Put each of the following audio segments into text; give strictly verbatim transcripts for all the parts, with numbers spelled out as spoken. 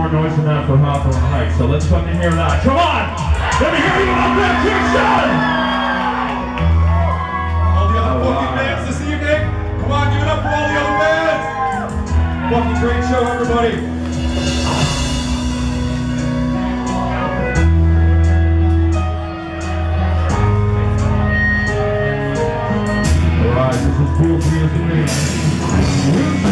more noise than that for Hawthrone Heights, so let's fucking hear that. Come on! Let me hear you out there, Kingston! All the other fucking bands this evening, come on, give it up for all the other bands! Fucking great show, everybody! Alright, this is cool for you to me.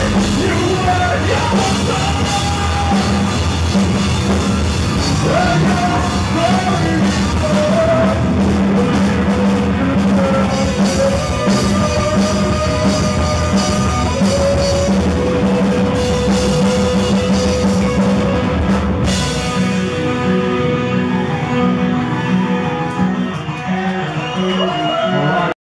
Yeah.